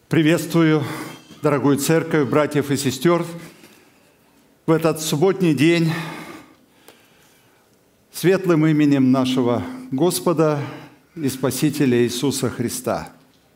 Приветствую, дорогую церковь, братьев и сестер. В этот субботний день светлым именем нашего Господа и Спасителя Иисуса Христа.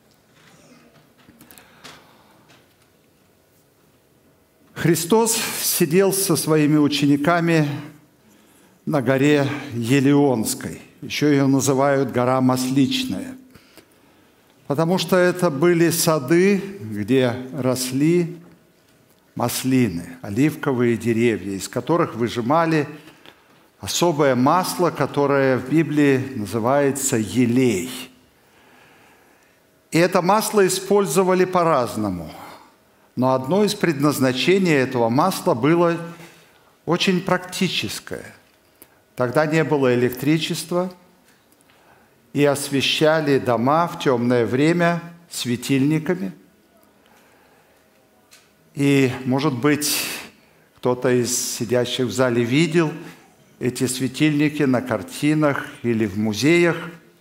Христос сидел со своими учениками на горе Елеонской. Еще ее называют гора Масличная. Потому что это были сады, где росли маслины, оливковые деревья, из которых выжимали особое масло, которое в Библии называется елей. И это масло использовали по-разному. Но одно из предназначений этого масла было очень практическое. Тогда не было электричества, и освещали дома в темное время светильниками. И, может быть, кто-то из сидящих в зале видел эти светильники на картинах или в музеях.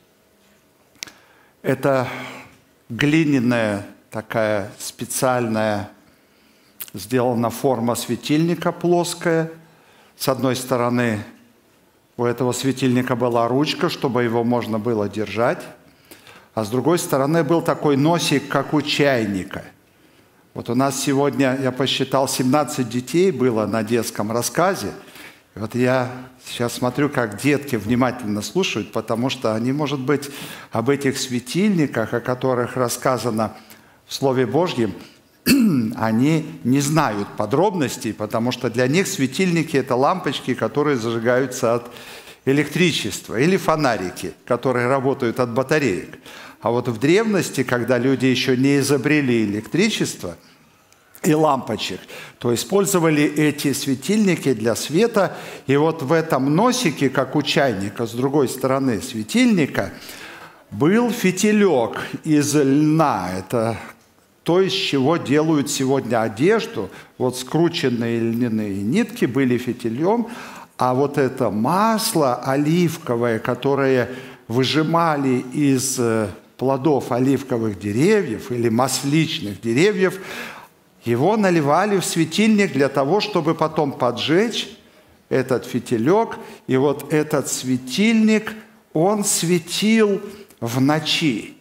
Это глиняная такая специальная, сделана форма светильника плоская. С одной стороны, у этого светильника была ручка, чтобы его можно было держать. А с другой стороны был такой носик, как у чайника. Вот у нас сегодня, я посчитал, 17 детей было на детском рассказе. И вот я сейчас смотрю, как детки внимательно слушают, потому что они, может быть, об этих светильниках, о которых рассказано в Слове Божьем, они не знают подробностей, потому что для них светильники – это лампочки, которые зажигаются от электричества, или фонарики, которые работают от батареек. А вот в древности, когда люди еще не изобрели электричество и лампочек, то использовали эти светильники для света. И вот в этом носике, как у чайника, с другой стороны светильника, был фитилек из льна. Это то, из чего делают сегодня одежду. Вот скрученные льняные нитки были фитилем, а вот это масло оливковое, которое выжимали из плодов оливковых деревьев или масличных деревьев, его наливали в светильник для того, чтобы потом поджечь этот фитилек. И вот этот светильник, он светил в ночи.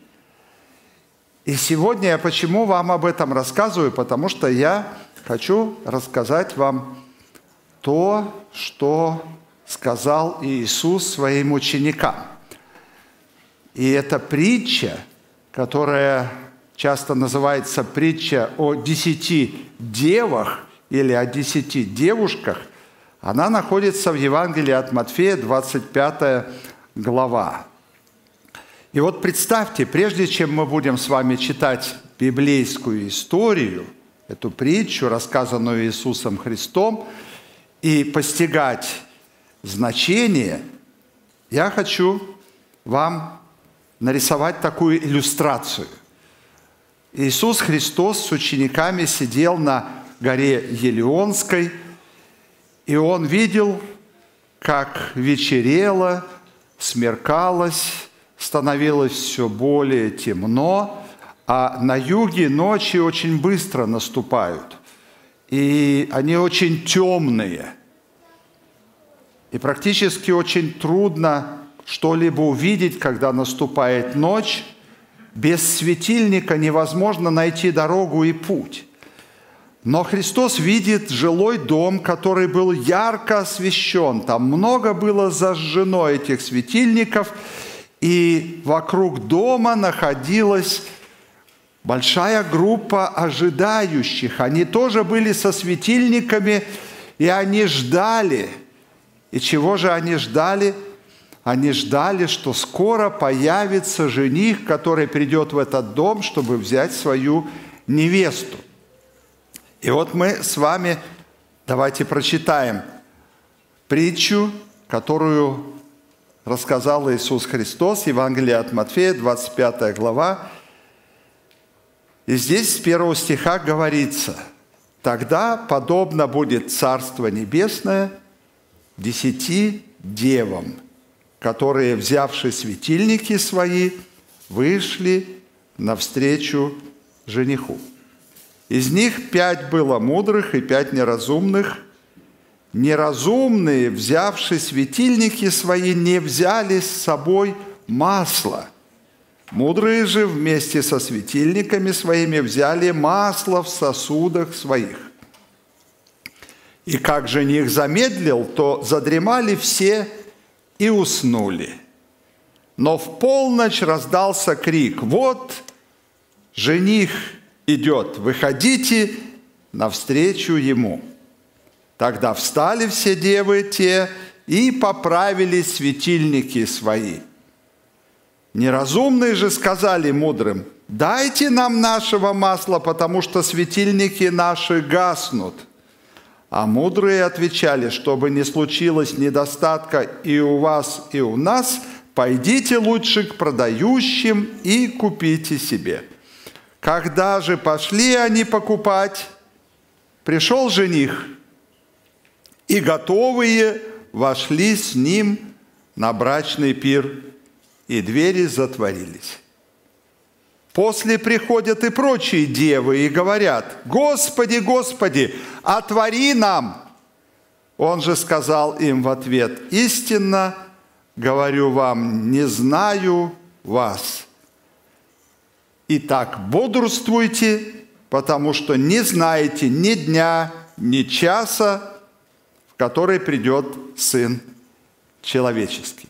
И сегодня я почему вам об этом рассказываю? Потому что я хочу рассказать вам то, что сказал Иисус своим ученикам. И это притча, которая часто называется притча о 10 девах или о 10 девушках, она находится в Евангелии от Матфея, 25 глава. И вот представьте, прежде чем мы будем с вами читать библейскую историю, эту притчу, рассказанную Иисусом Христом, и постигать значение, я хочу вам нарисовать такую иллюстрацию. Иисус Христос с учениками сидел на горе Елеонской, и Он видел, как вечерело, смеркалось, становилось все более темно, а на юге ночи очень быстро наступают, и они очень темные. И практически очень трудно что-либо увидеть, когда наступает ночь. Без светильника невозможно найти дорогу и путь. Но Христос видит жилой дом, который был ярко освещен. Там много было зажжено этих светильников, и вокруг дома находилась большая группа ожидающих. Они тоже были со светильниками, и они ждали. И чего же они ждали? Они ждали, что скоро появится жених, который придет в этот дом, чтобы взять свою невесту. И вот мы с вами давайте прочитаем притчу, которую рассказал Иисус Христос, Евангелие от Матфея, 25 глава. И здесь с 1 стиха говорится: «Тогда подобно будет Царство Небесное 10 девам, которые, взявши светильники свои, вышли навстречу жениху. Из них 5 было мудрых и 5 неразумных. Неразумные, взявши светильники свои, не взяли с собой масло. Мудрые же вместе со светильниками своими взяли масло в сосудах своих. И как жених замедлил, то задремали все и уснули. Но в полночь раздался крик: «Вот жених идет, выходите навстречу ему». Тогда встали все девы те и поправили светильники свои. Неразумные же сказали мудрым: «Дайте нам нашего масла, потому что светильники наши гаснут». А мудрые отвечали: «Чтобы не случилось недостатка и у вас, и у нас, пойдите лучше к продающим и купите себе». Когда же пошли они покупать, пришел жених, и готовые вошли с ним на брачный пир, и двери затворились. После приходят и прочие девы и говорят: «Господи, Господи, отвори нам!» Он же сказал им в ответ: «Истинно говорю вам, не знаю вас. Итак, бодрствуйте, потому что не знаете ни дня, ни часа, в который придет Сын Человеческий».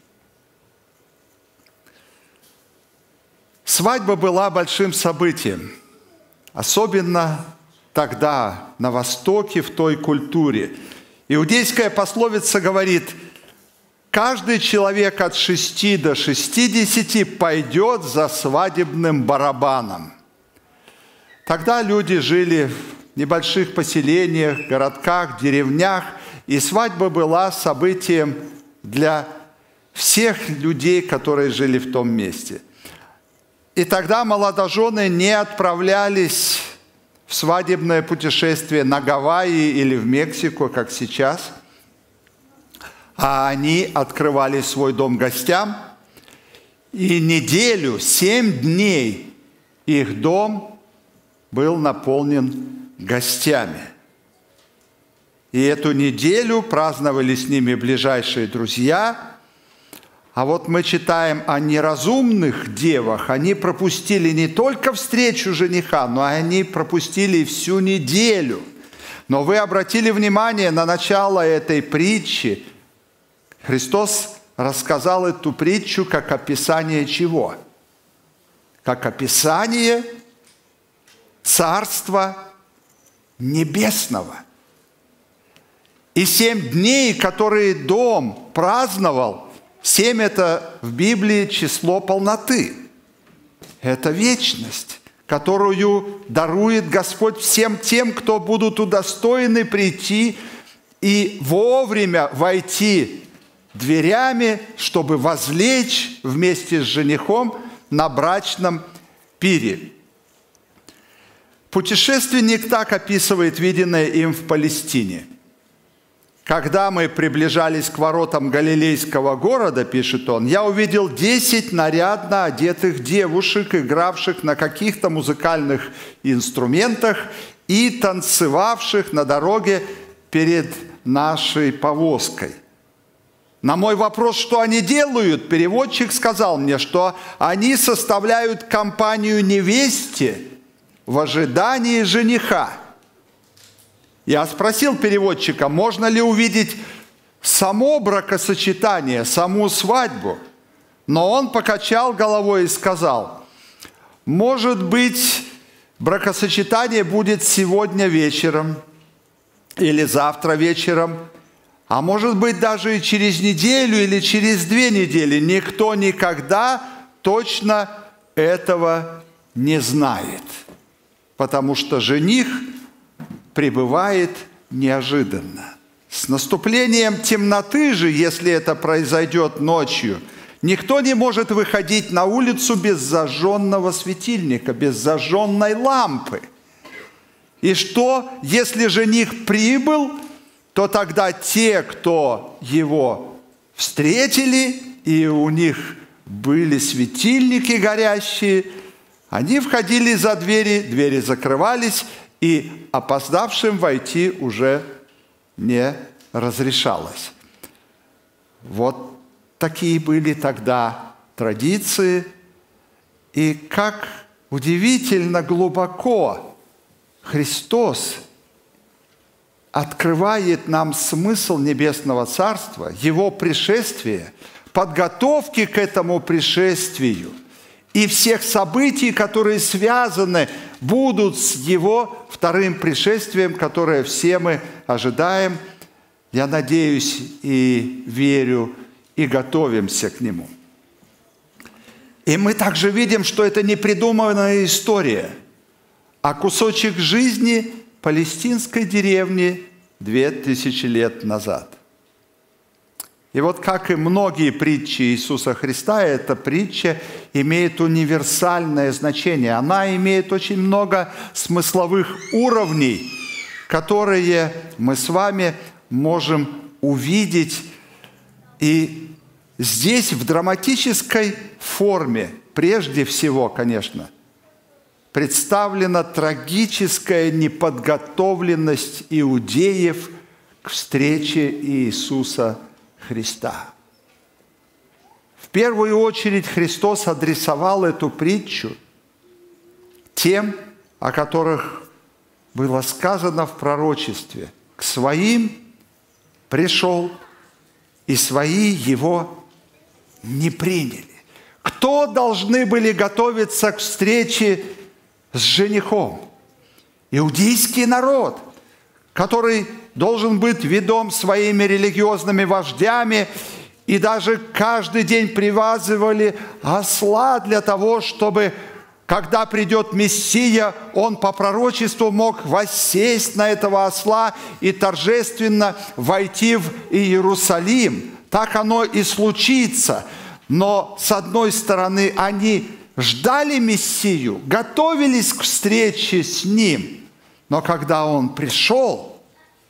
Свадьба была большим событием, особенно тогда, на Востоке, в той культуре. Иудейская пословица говорит: каждый человек от 6 до 60 пойдет за свадебным барабаном. Тогда люди жили в небольших поселениях, городках, деревнях, и свадьба была событием для всех людей, которые жили в том месте. И тогда молодожены не отправлялись в свадебное путешествие на Гавайи или в Мексику, как сейчас, а они открывали свой дом гостям, и неделю, 7 дней их дом был наполнен гостями. И эту неделю праздновали с ними ближайшие друзья. А вот мы читаем о неразумных девах. Они пропустили не только встречу жениха, но они пропустили всю неделю. Но вы обратили внимание на начало этой притчи. Христос рассказал эту притчу как описание чего? Как описание Царства Небесного. И 7 дней, которые дом праздновал, 7 – это в Библии число полноты. Это вечность, которую дарует Господь всем тем, кто будут удостоены прийти и вовремя войти дверями, чтобы возлечь вместе с женихом на брачном пире. Путешественник так описывает виденное им в Палестине. «Когда мы приближались к воротам Галилейского города, — пишет он, — я увидел 10 нарядно одетых девушек, игравших на каких-то музыкальных инструментах и танцевавших на дороге перед нашей повозкой. На мой вопрос, что они делают, переводчик сказал мне, что они составляют компанию невесте в ожидании жениха. Я спросил переводчика, можно ли увидеть само бракосочетание, саму свадьбу, но он покачал головой и сказал: может быть, бракосочетание будет сегодня вечером или завтра вечером, а может быть даже и через неделю или через 2 недели. Никто никогда точно этого не знает, потому что жених прибывает неожиданно. С наступлением темноты же, если это произойдет ночью, никто не может выходить на улицу без зажженного светильника, без зажженной лампы. И что, если жених прибыл, то тогда те, кто его встретили, и у них были светильники горящие, Они входили за двери, двери закрывались, и опоздавшим войти уже не разрешалось. Вот такие были тогда традиции. И как удивительно глубоко Христос открывает нам смысл Небесного Царства, Его пришествия, подготовки к этому пришествию и всех событий, которые связаны будут с Его вторым пришествием, которое все мы ожидаем, я надеюсь и верю, и готовимся к Нему. И мы также видим, что это не придуманная история, а кусочек жизни палестинской деревни 2000 лет назад. И вот как и многие притчи Иисуса Христа, эта притча имеет универсальное значение. Она имеет очень много смысловых уровней, которые мы с вами можем увидеть. И здесь в драматической форме, прежде всего, конечно, представлена трагическая неподготовленность иудеев к встрече Иисуса Христа. В первую очередь Христос адресовал эту притчу тем, о которых было сказано в пророчестве. К своим пришел, и свои его не приняли. Кто должны были готовиться к встрече с женихом? Иудейский народ, который должен быть ведом своими религиозными вождями, и даже каждый день привязывали осла для того, чтобы, когда придет Мессия, он по пророчеству мог воссесть на этого осла и торжественно войти в Иерусалим. Так оно и случится. Но, с одной стороны, они ждали Мессию, готовились к встрече с Ним. Но когда Он пришел,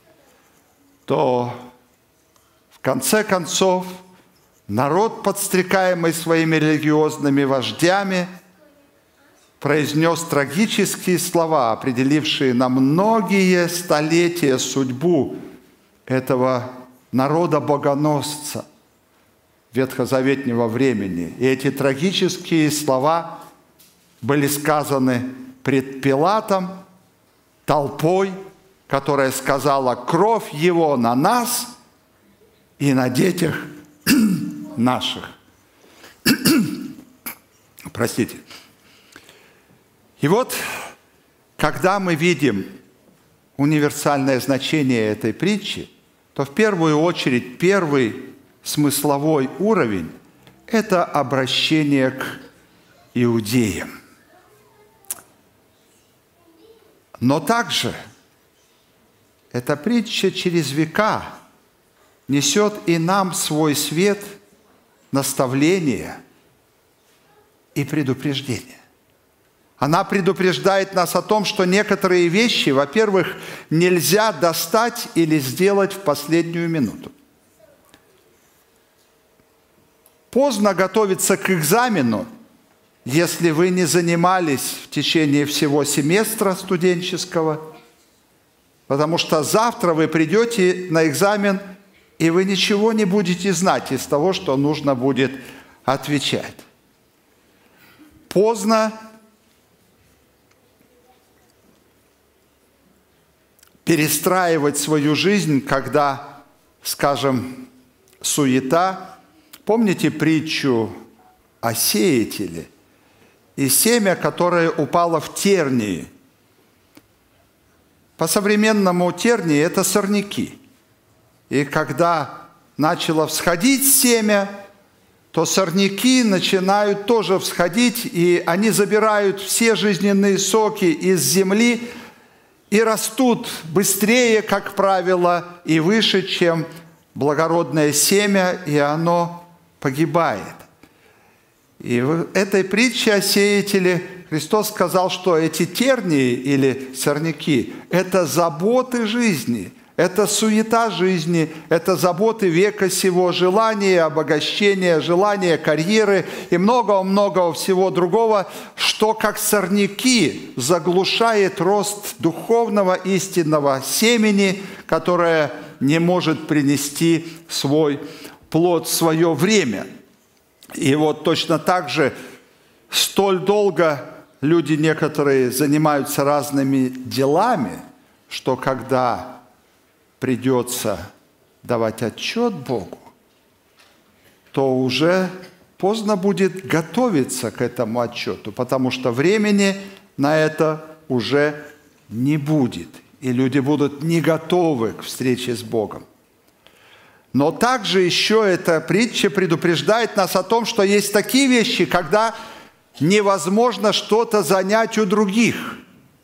то в конце концов народ, подстрекаемый своими религиозными вождями, произнес трагические слова, определившие на многие столетия судьбу этого народа-богоносца ветхозаветнего времени. И эти трагические слова были сказаны пред Пилатом, толпой, которая сказала: «Кровь его на нас и на детях наших». Простите. И вот, когда мы видим универсальное значение этой притчи, то в первую очередь первый смысловой уровень – это обращение к иудеям. Но также эта притча через века несет и нам свой свет, наставление и предупреждение. Она предупреждает нас о том, что некоторые вещи, во-первых, нельзя достать или сделать в последнюю минуту. Поздно готовиться к экзамену, если вы не занимались в течение всего семестра студенческого, потому что завтра вы придете на экзамен, и вы ничего не будете знать из того, что нужно будет отвечать. Поздно перестраивать свою жизнь, когда, скажем, суета. Помните притчу о сеятеле и семя, которое упало в тернии? По-современному тернии – это сорняки. И когда начало всходить семя, то сорняки начинают тоже всходить, и они забирают все жизненные соки из земли и растут быстрее, как правило, и выше, чем благородное семя, и оно погибает. И в этой притче о сеятеле Христос сказал, что эти тернии или сорняки – это заботы жизни, Это суета жизни, это заботы века сего, желание обогащения, желание карьеры и много-много всего другого, что как сорняки заглушает рост духовного истинного семени, которое не может принести свой плод в свое время. И вот точно так же столь долго люди некоторые занимаются разными делами, что когда придется давать отчет Богу, то уже поздно будет готовиться к этому отчету, потому что времени на это уже не будет, и люди будут не готовы к встрече с Богом. Но также еще эта притча предупреждает нас о том, что есть такие вещи, когда невозможно что-то занять у других.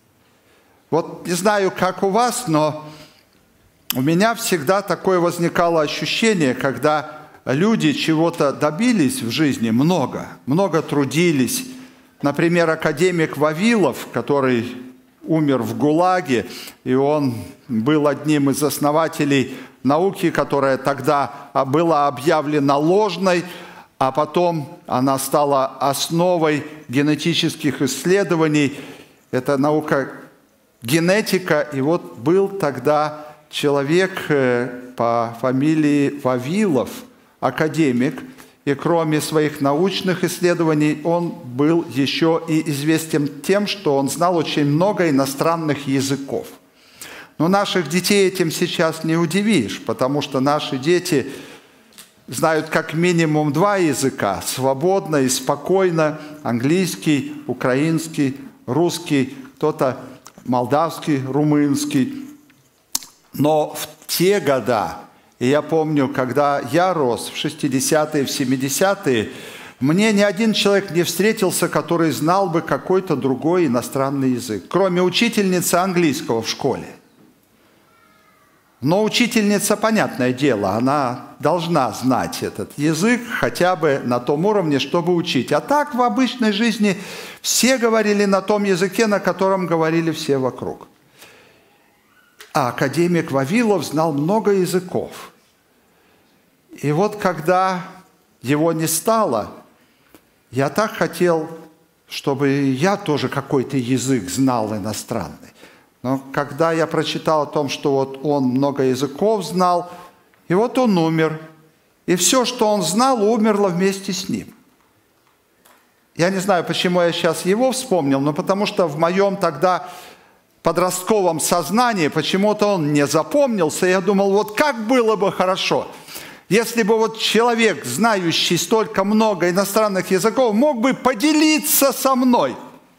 Вот не знаю, как у вас, но у меня всегда такое возникало ощущение, когда люди чего-то добились в жизни, много трудились. Например, академик Вавилов, который умер в ГУЛАГе, и он был одним из основателей науки, которая тогда была объявлена ложной, а потом она стала основой генетических исследований. Это наука генетика, и вот был тогда человек по фамилии Вавилов, академик, и кроме своих научных исследований он был еще и известен тем, что он знал очень много иностранных языков. Но наших детей этим сейчас не удивишь, потому что наши дети знают как минимум 2 языка, свободно и спокойно: английский, украинский, русский, кто-то молдавский, румынский. Но в те года, и я помню, когда я рос, в 60-е, в 70-е, мне ни один человек не встретился, который знал бы какой-то другой иностранный язык, кроме учительницы английского в школе. Но учительница, понятное дело, она должна знать этот язык хотя бы на том уровне, чтобы учить. А так в обычной жизни все говорили на том языке, на котором говорили все вокруг. А академик Вавилов знал много языков. И вот когда его не стало, я так хотел, чтобы я тоже какой-то язык знал иностранный. Но когда я прочитал о том, что вот он много языков знал, и вот он умер, и все, что он знал, умерло вместе с ним. Я не знаю, почему я сейчас его вспомнил, но потому что в моем тогда подростковом сознании почему-то он не запомнился. Я думал, вот как было бы хорошо, если бы вот человек, знающий столько много иностранных языков, мог бы поделиться со мной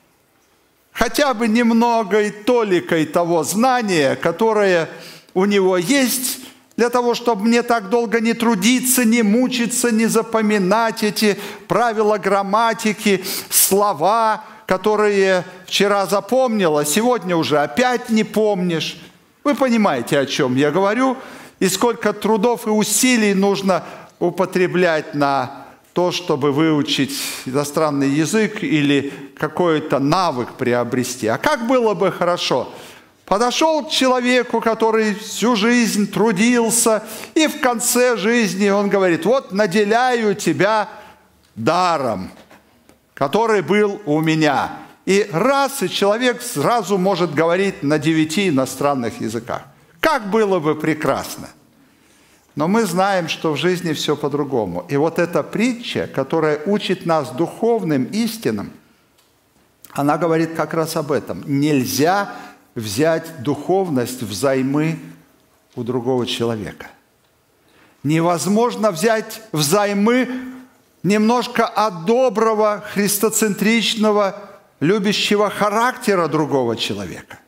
хотя бы немного толикой того знания, которое у него есть, для того, чтобы мне так долго не трудиться, не мучиться, не запоминать эти правила грамматики, слова, которые вчера запомнил, а сегодня уже опять не помнишь. Вы понимаете, о чем я говорю, и сколько трудов и усилий нужно употреблять на то, чтобы выучить иностранный язык или какой-то навык приобрести. А как было бы хорошо? Подошел к человеку, который всю жизнь трудился, и в конце жизни он говорит: вот наделяю тебя даром, который был у меня. И человек сразу может говорить на 9 иностранных языках. Как было бы прекрасно! Но мы знаем, что в жизни все по-другому. И вот эта притча, которая учит нас духовным истинам, она говорит как раз об этом. Нельзя взять духовность взаймы у другого человека. Невозможно взять взаймы немножко от доброго, христоцентричного, любящего характера другого человека.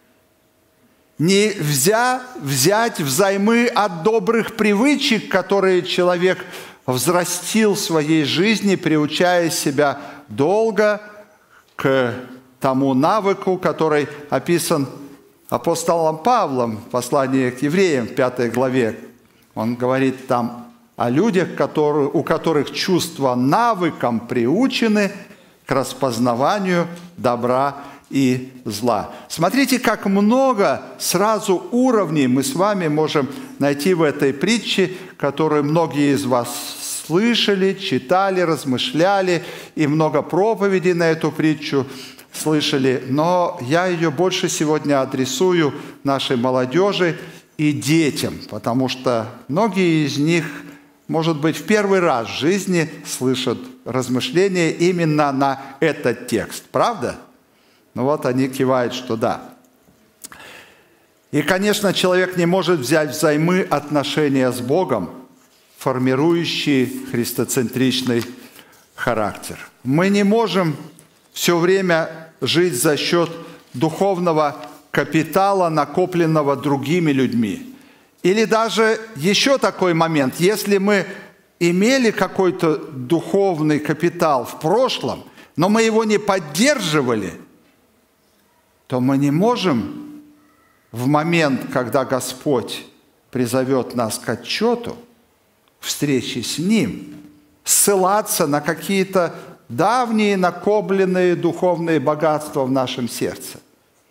Нельзя взять взаймы от добрых привычек, которые человек взрастил в своей жизни, приучая себя долго к тому навыку, который описан апостолом Павлом в послании к евреям в 5 главе. Он говорит там о людях, у которых чувства навыком приучены к распознаванию добра и зла. Смотрите, как много сразу уровней мы с вами можем найти в этой притче, которую многие из вас слышали, читали, размышляли, и много проповедей на эту притчу слышали. Но я ее больше сегодня адресую нашей молодежи и детям, потому что многие из них, может быть, в первый раз в жизни слышат размышления именно на этот текст. Правда? Ну вот они кивают, что да. И, конечно, человек не может взять взаймы отношения с Богом, формирующие христоцентричный характер. Мы не можем все время жить за счет духовного капитала, накопленного другими людьми. Или даже еще такой момент, если мы имели какой-то духовный капитал в прошлом, но мы его не поддерживали, то мы не можем в момент, когда Господь призовет нас к отчету, встречи с Ним, ссылаться на какие-то давние накопленные духовные богатства в нашем сердце.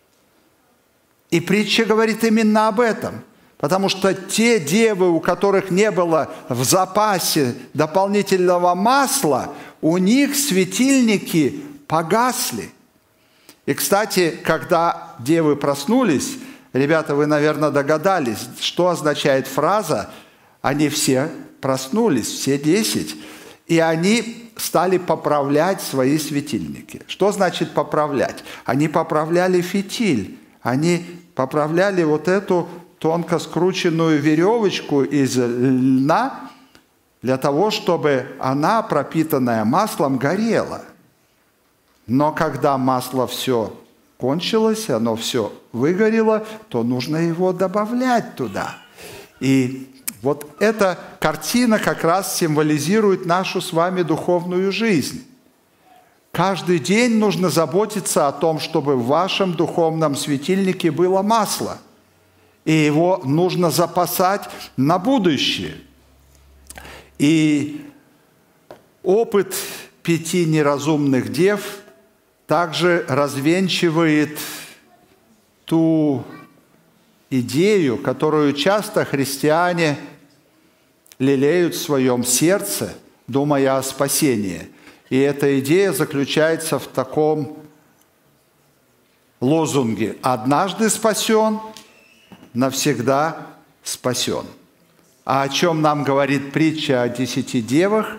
И притча говорит именно об этом, потому что те девы, у которых не было в запасе дополнительного масла, у них светильники погасли. И, кстати, когда девы проснулись, ребята, вы, наверное, догадались, что означает фраза «они все проснулись, все 10», и они стали поправлять свои светильники. Что значит поправлять? Они поправляли фитиль, они поправляли вот эту тонко скрученную веревочку из льна для того, чтобы она, пропитанная маслом, горела. Но когда масло все кончилось, оно все выгорело, то нужно его добавлять туда. И вот эта картина как раз символизирует нашу с вами духовную жизнь. Каждый день нужно заботиться о том, чтобы в вашем духовном светильнике было масло. И его нужно запасать на будущее. И опыт 5 неразумных дев также развенчивает ту идею, которую часто христиане лелеют в своем сердце, думая о спасении. И эта идея заключается в таком лозунге: «Однажды спасен, навсегда спасен». А о чем нам говорит притча о 10 девах?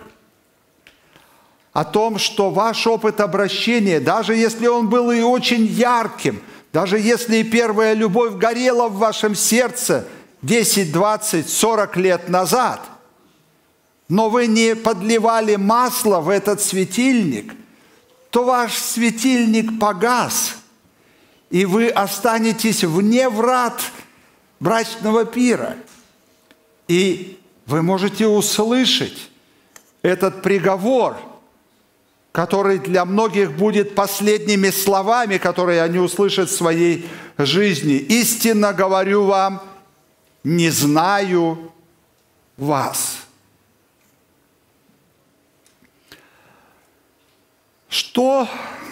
О том, что ваш опыт обращения, даже если он был и очень ярким, даже если и первая любовь горела в вашем сердце 10, 20, 40 лет назад, но вы не подливали масло в этот светильник, то ваш светильник погас, и вы останетесь вне врат брачного пира. И вы можете услышать этот приговор, который для многих будет последними словами, которые они услышат в своей жизни. «Истинно говорю вам, не знаю вас». Что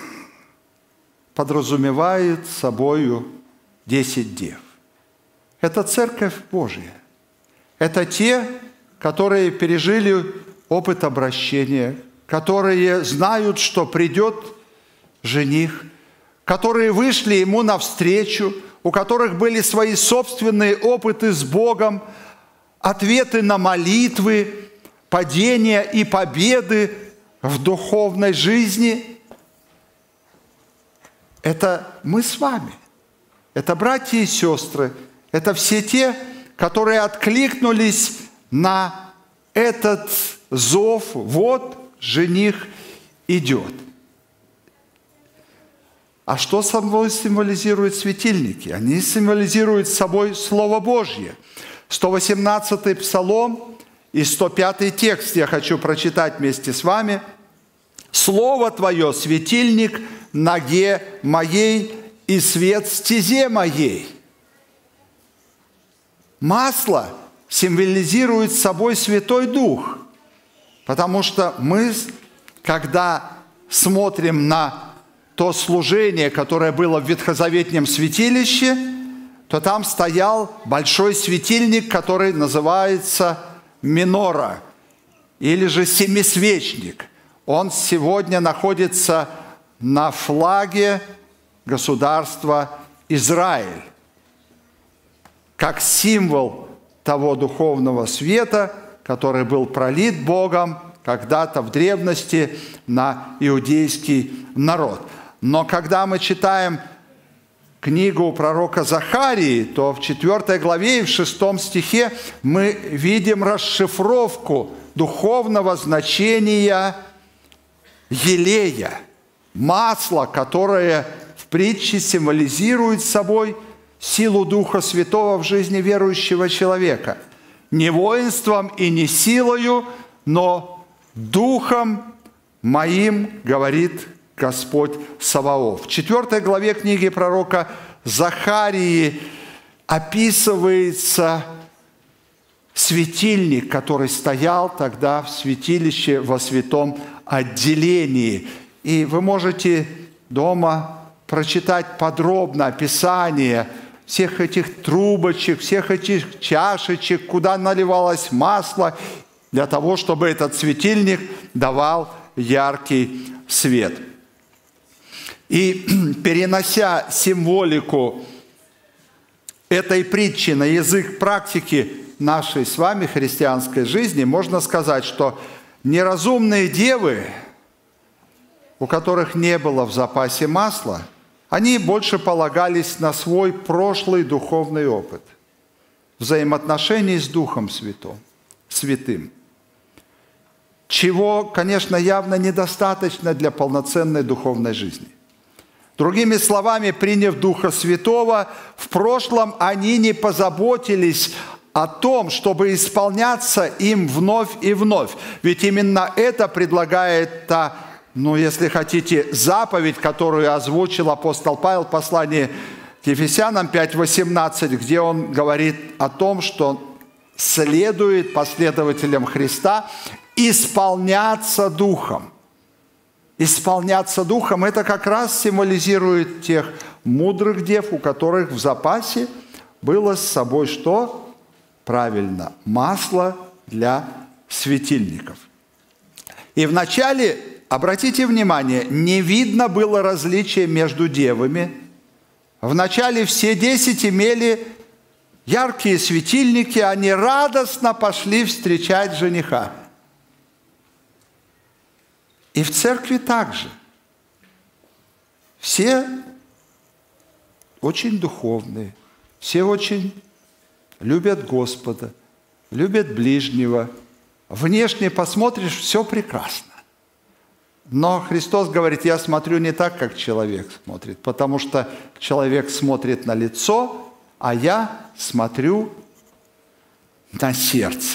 подразумевает собою 10 дев? Это Церковь Божья. Это те, которые пережили опыт обращения, которые знают, что придет жених, которые вышли ему навстречу, у которых были свои собственные опыты с Богом, ответы на молитвы, падения и победы в духовной жизни. Это мы с вами. Это братья и сестры. Это все те, которые откликнулись на этот зов. Вот жених идет. А что символизируют светильники? Они символизируют собой Слово Божье. 118-й Псалом и 105-й текст я хочу прочитать вместе с вами. «Слово Твое, светильник ноге моей и свет стезе моей». Масло символизирует собой Святой Дух, потому что мы, когда смотрим на то служение, которое было в ветхозаветнем святилище, то там стоял большой светильник, который называется минора, или же семисвечник. Он сегодня находится на флаге государства Израиль, как символ того духовного света, который был пролит Богом когда-то в древности на иудейский народ. Но когда мы читаем книгу пророка Захарии, то в 4 главе и в 6 стихе мы видим расшифровку духовного значения елея, масла, которое в притче символизирует собой силу Духа Святого в жизни верующего человека. Не воинством и не силою, но Духом моим, говорит Господь Саваоф. В 4 главе книги пророка Захарии описывается светильник, который стоял тогда в святилище во святом отделении. И вы можете дома прочитать подробно описание всех этих трубочек, всех этих чашечек, куда наливалось масло, для того, чтобы этот светильник давал яркий свет. И перенося символику этой притчи на язык практики нашей с вами христианской жизни, можно сказать, что неразумные девы, у которых не было в запасе масла, они больше полагались на свой прошлый духовный опыт, взаимоотношений с Духом Святым, чего, конечно, явно недостаточно для полноценной духовной жизни. Другими словами, приняв Духа Святого, в прошлом они не позаботились о том, чтобы исполняться им вновь и вновь. Ведь именно это предлагает та, если хотите, заповедь, которую озвучил апостол Павел в послании к Ефесянам 5:18, где он говорит о том, что следует последователям Христа исполняться Духом. Исполняться Духом – это как раз символизирует тех мудрых дев, у которых в запасе было с собой что? Правильно, масло для светильников. И вначале, обратите внимание, не видно было различия между девами. Вначале все 10 имели яркие светильники, они радостно пошли встречать жениха. И в церкви также. Все очень духовные, все очень любят Господа, любят ближнего. Внешне посмотришь, все прекрасно. Но Христос говорит, я смотрю не так, как человек смотрит, потому что человек смотрит на лицо, а я смотрю на сердце.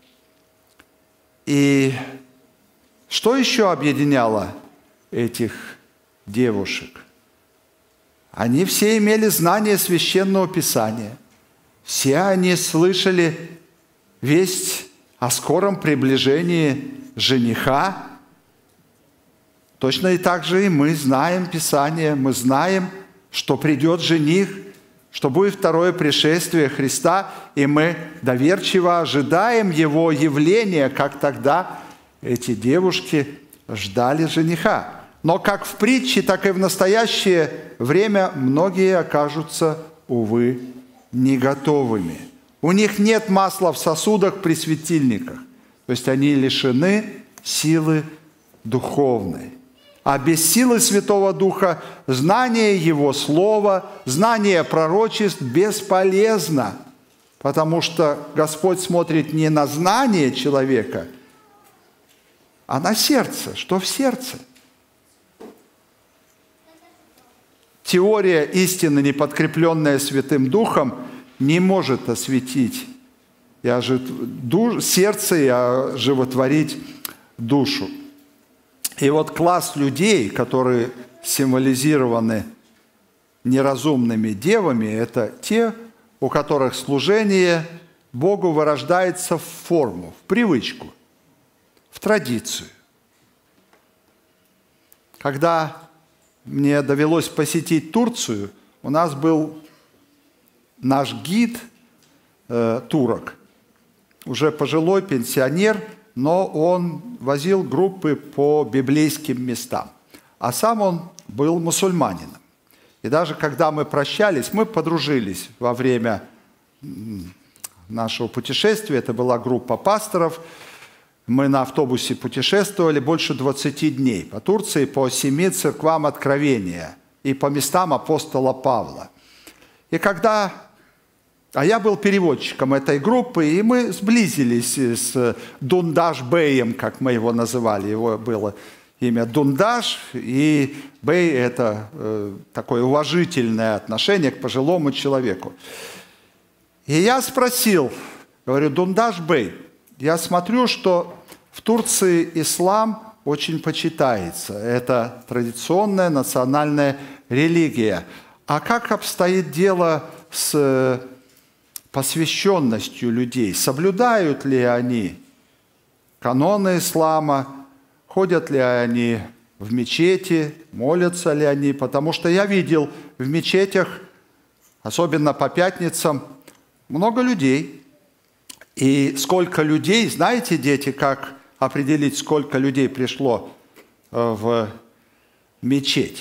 И что еще объединяло этих девушек? Они все имели знание Священного Писания. Все они слышали весть о скором приближении жениха. Точно и так же и мы знаем Писание, мы знаем, что придет жених, что будет второе пришествие Христа, и мы доверчиво ожидаем Его явления, как тогда эти девушки ждали жениха. Но как в притче, так и в настоящее время многие окажутся, увы, не готовыми. У них нет масла в сосудах при светильниках, то есть они лишены силы духовной. А без силы Святого Духа знание Его Слова, знание пророчеств бесполезно, потому что Господь смотрит не на знание человека, а на сердце. Что в сердце? Теория истины, не подкрепленная Святым Духом, не может осветить сердце и оживотворить душу. И вот класс людей, которые символизированы неразумными девами, это те, у которых служение Богу вырождается в форму, в привычку, в традицию. Когда мне довелось посетить Турцию, у нас был наш гид, турок, уже пожилой пенсионер, но он возил группы по библейским местам. А сам он был мусульманином. И даже когда мы прощались, мы подружились во время нашего путешествия. Это была группа пасторов. Мы на автобусе путешествовали больше 20 дней по Турции, по 7 церквам Откровения и по местам апостола Павла. И когда... А я был переводчиком этой группы, и мы сблизились с Дундаш Беем, как мы его называли. Его было имя Дундаш, и Бей – это такое уважительное отношение к пожилому человеку. И я спросил, говорю, Дундаш Бей, я смотрю, что в Турции ислам очень почитается. Это традиционная национальная религия. А как обстоит дело с посвященностью людей? Соблюдают ли они каноны ислама? Ходят ли они в мечети? Молятся ли они? Потому что я видел в мечетях, особенно по пятницам, много людей. И сколько людей, знаете, дети, как определить, сколько людей пришло в мечеть?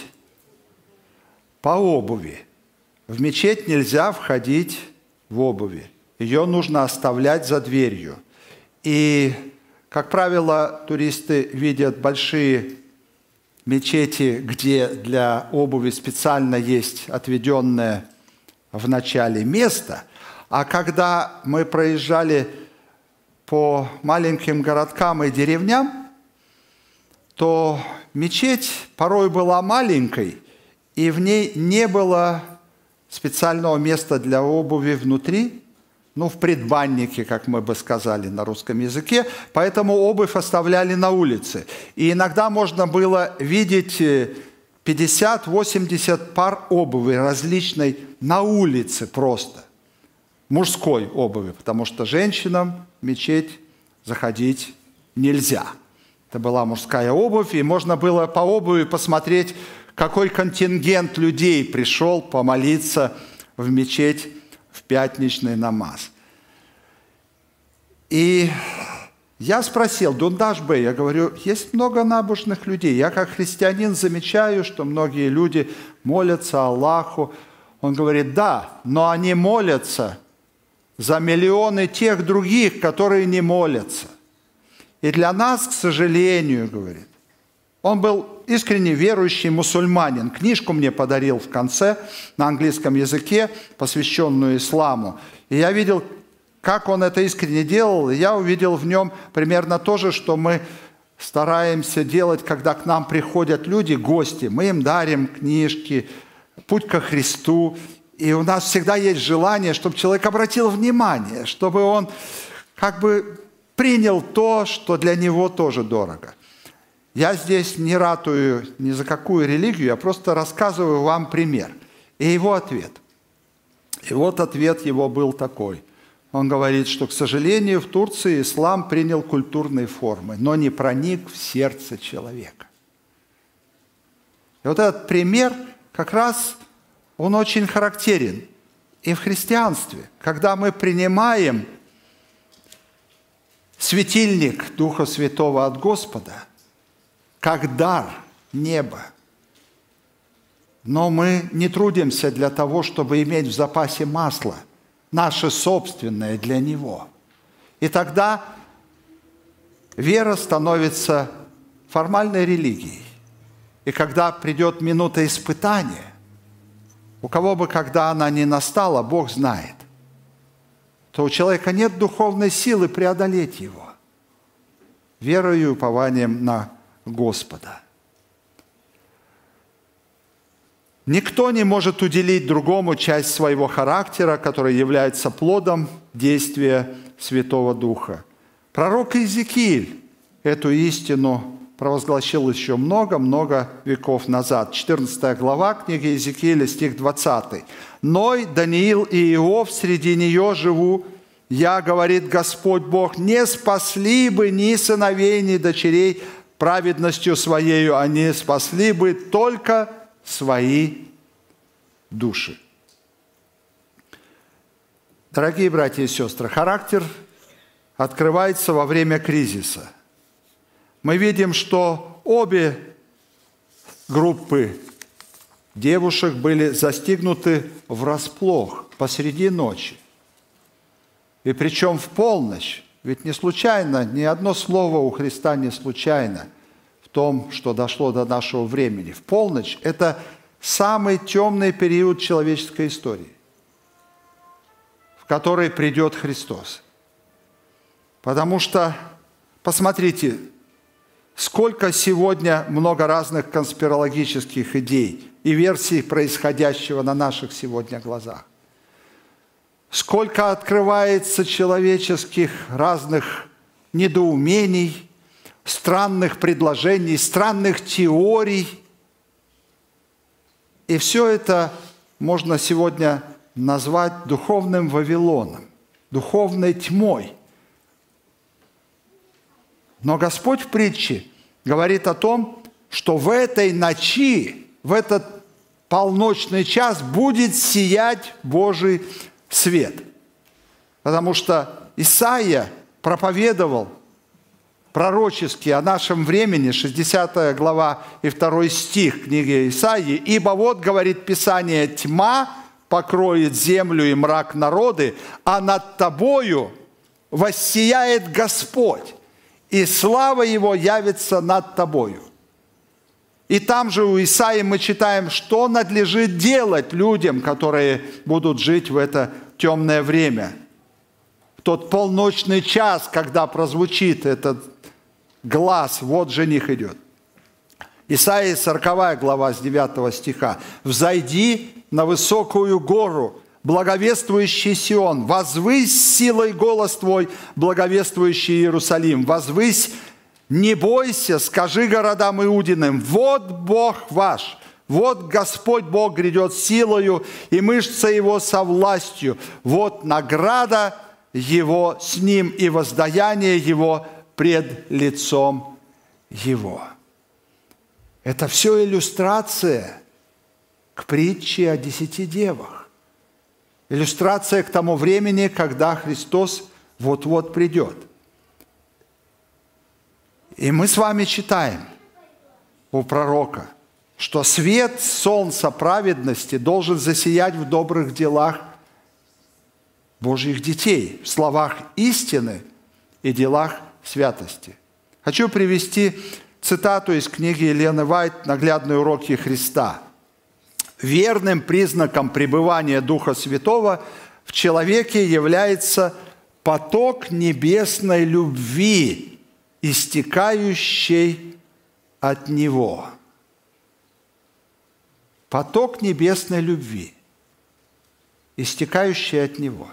По обуви. В мечеть нельзя входить в обуви. Ее нужно оставлять за дверью. И, как правило, туристы видят большие мечети, где для обуви специально есть отведенное в начале место. А когда мы проезжали по маленьким городкам и деревням, то мечеть порой была маленькой, и в ней не было специального места для обуви внутри, в предбаннике, как мы бы сказали на русском языке, поэтому обувь оставляли на улице. И иногда можно было видеть 50-80 пар обуви различной на улице просто, мужской обуви, потому что женщинам в мечеть заходить нельзя. Это была мужская обувь, и можно было по обуви посмотреть, какой контингент людей пришел помолиться в мечеть в пятничный намаз. И я спросил, Дундаш Бей, я говорю, есть много набожных людей. Я как христианин замечаю, что многие люди молятся Аллаху. Он говорит, да, но они молятся за миллионы тех других, которые не молятся. И для нас, к сожалению, говорит, он был искренне верующий мусульманин. Книжку мне подарил в конце на английском языке, посвященную исламу. И я видел, как он это искренне делал, и я увидел в нем примерно то же, что мы стараемся делать, когда к нам приходят люди, гости. Мы им дарим книжки, «Путь ко Христу». И у нас всегда есть желание, чтобы человек обратил внимание, чтобы он как бы принял то, что для него тоже дорого. Я здесь не ратую ни за какую религию, я просто рассказываю вам пример. И его ответ. И вот ответ его был такой. Он говорит, что, к сожалению, в Турции ислам принял культурные формы, но не проник в сердце человека. И вот этот пример как раз, он очень характерен и в христианстве. Когда мы принимаем светильник Духа Святого от Господа, как дар неба. Но мы не трудимся для того, чтобы иметь в запасе масло, наше собственное для Него. И тогда вера становится формальной религией. И когда придет минута испытания, у кого бы, когда она ни настала, Бог знает, то у человека нет духовной силы преодолеть его верою и упованием на Господа. Никто не может уделить другому часть своего характера, которая является плодом действия Святого Духа. Пророк Иезекииль эту истину провозгласил еще много-много веков назад. 14 глава книги Иезекииля, стих 20. «Ной, Даниил и Иов, среди нее живу. Я, говорит Господь Бог, не спасли бы ни сыновей, ни дочерей праведностью своею, они спасли бы только свои души. Дорогие братья и сестры, характер открывается во время кризиса. Мы видим, что обе группы девушек были застигнуты врасплох посреди ночи. И причем в полночь. Ведь не случайно, ни одно слово у Христа не случайно в том, что дошло до нашего времени. В полночь – это самый темный период человеческой истории, в который придет Христос. Потому что, посмотрите, сколько сегодня много разных конспирологических идей и версий происходящего на наших сегодня глазах. Сколько открывается человеческих разных недоумений, странных предложений, странных теорий. И все это можно сегодня назвать духовным Вавилоном, духовной тьмой. Но Господь в притче говорит о том, что в этой ночи, в этот полночный час будет сиять Божий свет. Потому что Исаия проповедовал пророчески о нашем времени, 60 глава и 2 стих книги Исаии. «Ибо вот, говорит Писание, тьма покроет землю и мрак народы, а над тобою воссияет Господь, и слава Его явится над тобою». И там же у Исаии мы читаем, что надлежит делать людям, которые будут жить в это темное время. В тот полночный час, когда прозвучит этот глас, вот жених идет. Исаия 40 глава с 9 стиха. «Взойди на высокую гору, благовествующий Сион, возвысь силой голос твой, благовествующий Иерусалим, возвысь, не бойся, скажи городам Иудиным, вот Бог ваш, вот Господь Бог грядет силою, и мышца Его со властью, вот награда Его с Ним, и воздаяние Его пред лицом Его». Это все иллюстрация к притче о 10 девах. Иллюстрация к тому времени, когда Христос вот-вот придет. И мы с вами читаем у пророка, что свет солнца праведности должен засиять в добрых делах Божьих детей, в словах истины и делах святости. Хочу привести цитату из книги Елены Вайт «Наглядные уроки Христа». «Верным признаком пребывания Духа Святого в человеке является поток небесной любви, истекающий от Него». Поток небесной любви, истекающий от Него.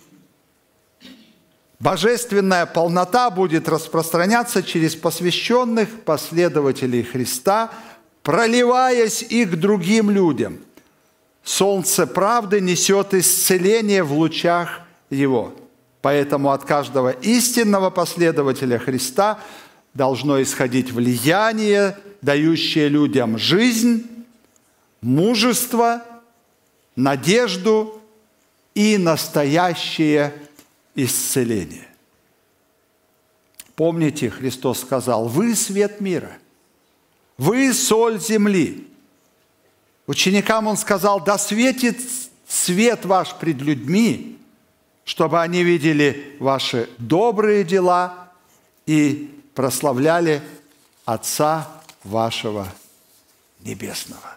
Божественная полнота будет распространяться через посвященных последователей Христа, проливаясь и к другим людям. Солнце правды несет исцеление в лучах Его. Поэтому от каждого истинного последователя Христа должно исходить влияние, дающее людям жизнь, мужество, надежду и настоящее исцеление. Помните, Христос сказал: «Вы свет мира, вы соль земли». Ученикам Он сказал: «Да светит свет ваш пред людьми, чтобы они видели ваши добрые дела и прославляли Отца вашего Небесного».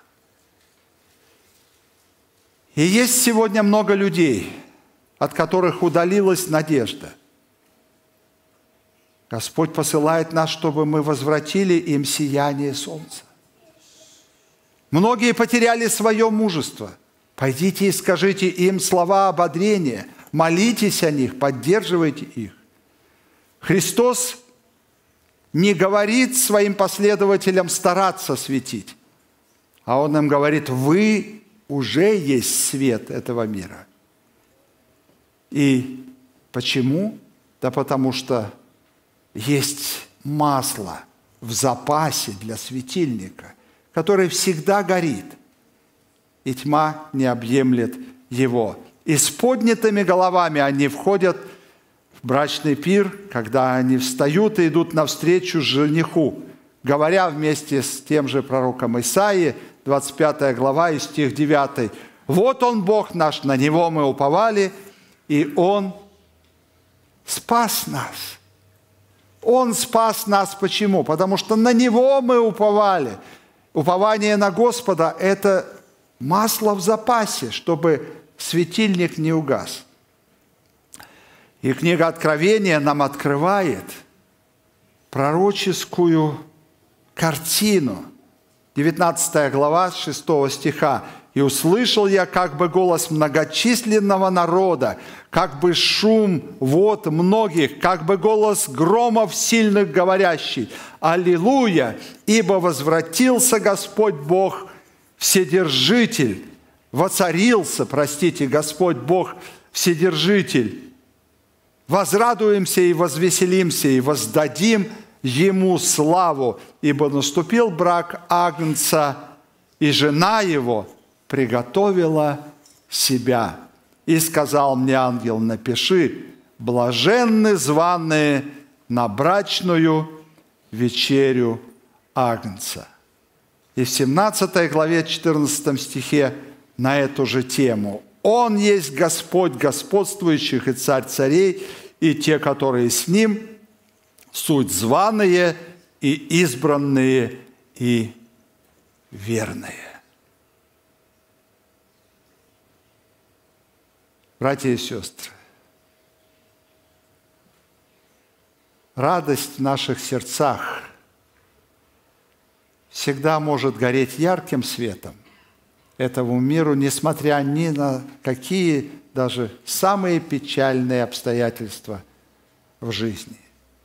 И есть сегодня много людей, от которых удалилась надежда. Господь посылает нас, чтобы мы возвратили им сияние солнца. Многие потеряли свое мужество. Пойдите и скажите им слова ободрения, молитесь о них, поддерживайте их. Христос не говорит своим последователям стараться светить, а Он им говорит: вы уже есть свет этого мира. И почему? Да потому что есть масло в запасе для светильника, который всегда горит. и тьма не объемлет его. И с поднятыми головами они входят в брачный пир, когда они встают и идут навстречу жениху, говоря вместе с тем же пророком Исаии, 25 глава и стих 9. «Вот Он, Бог наш, на Него мы уповали, и Он спас нас». Он спас нас почему? Потому что на Него мы уповали. Упование на Господа – это масло в запасе, чтобы светильник не угас. И книга Откровения нам открывает пророческую картину. 19 глава, 6 стиха. «И услышал я как бы голос многочисленного народа, как бы шум вод многих, как бы голос громов сильных говорящий: Аллилуйя! Ибо возвратился Господь Бог Вседержитель». Воцарился, Господь Бог Вседержитель. «Возрадуемся и возвеселимся, и воздадим Ему славу, ибо наступил брак Агнца, и жена Его приготовила себя. И сказал мне ангел: напиши: блаженны званые на брачную вечерю Агнца». И в 17 главе 14 стихе на эту же тему: «Он есть Господь господствующих и Царь царей, и те, которые с Ним, суть званые и избранные и верные». Братья и сестры, радость в наших сердцах всегда может гореть ярким светом этому миру, несмотря ни на какие даже самые печальные обстоятельства в жизни.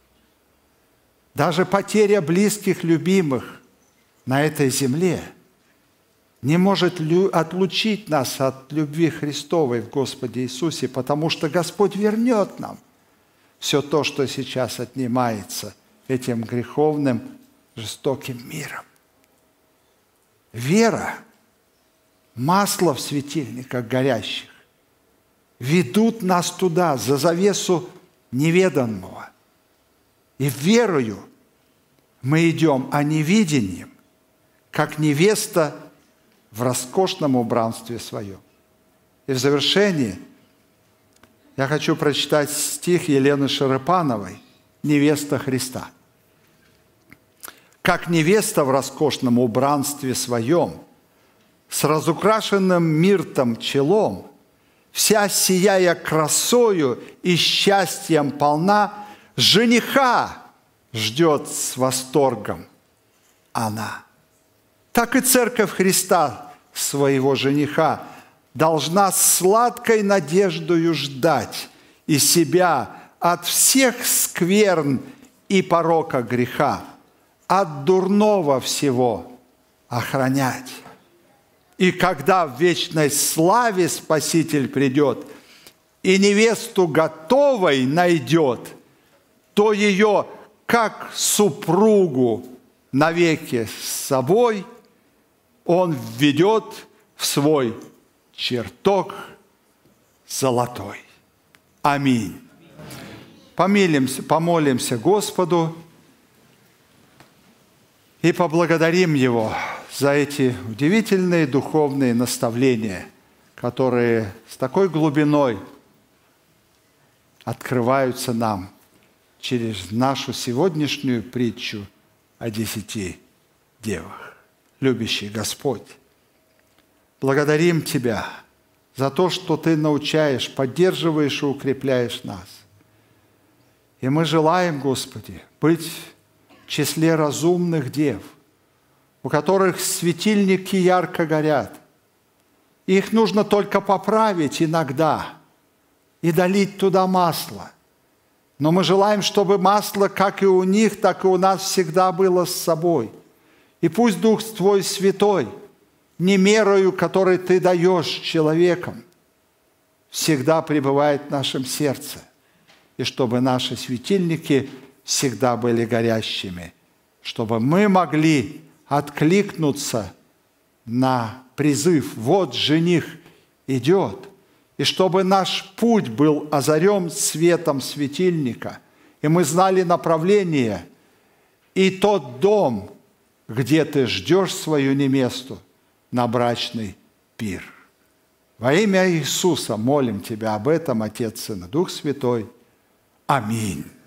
Даже потеря близких, любимых на этой земле не может отлучить нас от любви Христовой в Господе Иисусе, потому что Господь вернет нам все то, что сейчас отнимается этим греховным, жестоким миром. Вера, масло в светильниках горящих, ведут нас туда, за завесу неведанного. И верою мы идем, а не видением, как невеста в роскошном убранстве своем. И в завершении я хочу прочитать стих Елены Шарыпановой «Невеста Христа». «Как невеста в роскошном убранстве своем, с разукрашенным миртом челом, вся сияя красою и счастьем полна, жениха ждет с восторгом она». Так и Церковь Христа своего жениха должна сладкой надеждою ждать и себя от всех скверн и порока греха, от дурного всего охранять. И когда в вечной славе Спаситель придет и невесту готовой найдет, то ее, как супругу, навеки с собой Он введет в свой чертог золотой. Аминь. Помолимся Господу и поблагодарим Его за эти удивительные духовные наставления, которые с такой глубиной открываются нам через нашу сегодняшнюю притчу о 10 девах. Любящий Господь, благодарим Тебя за то, что Ты научаешь, поддерживаешь и укрепляешь нас. И мы желаем, Господи, быть в числе разумных дев, у которых светильники ярко горят. Их нужно только поправить иногда и долить туда масло. Но мы желаем, чтобы масло, как и у них, так и у нас всегда было с собой. И пусть Дух Твой Святой, не мерою, которой Ты даешь человекам, всегда пребывает в нашем сердце. И чтобы наши светильники всегда были горящими, чтобы мы могли откликнуться на призыв: вот жених идет. И чтобы наш путь был озарен светом светильника, и мы знали направление, и тот дом, где ты ждешь свою невесту на брачный пир. Во имя Иисуса молим Тебя об этом, Отец, Сын и Дух Святой. Аминь.